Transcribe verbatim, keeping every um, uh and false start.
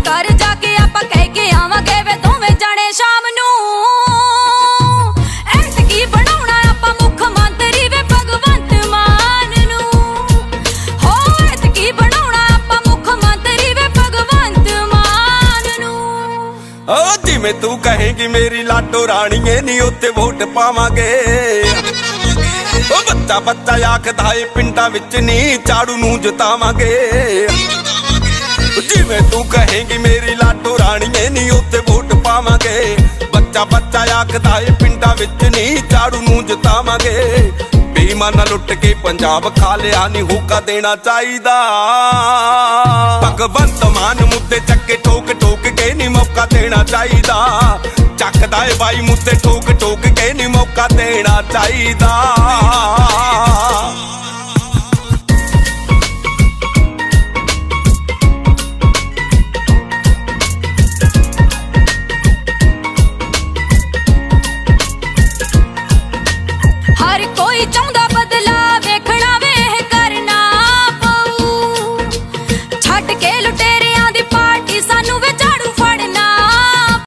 घर जाके आपां कह के आवांगे वे दोवें जाणे शाम नूं। ऐतकी बनाउणा आपां मुख मंत्री वे भगवंत मान नूं। हो ऐतकी बनाउणा आपां मुख मंत्री वे भगवंत मान नूं। ओ जिवें तू कहेगी मेरी लाडो राणीए नी उत्ते वोट पावांगे। ओ बच्चा बच्चा आखदा ए पिंडां विच नी झाड़ू नूं जितावांगे। जिवें तू कहेगी मेरी लाडो राणीए नी उत्ते वोट पावांगे। बच्चा बच्चा आखदा ए पिंडां विच नी झाड़ू नूं जितावांगे। बेईमाना लुट के पंजाब खा लिया नी होका देना चाहिदा। भगवंत मान मुद्दे चक्के ठोक ठोक के नी मौका देना चाहिदा। चकदा है बाई मुद्दे ठोक ठोक के नी मौका देना चाहिदा।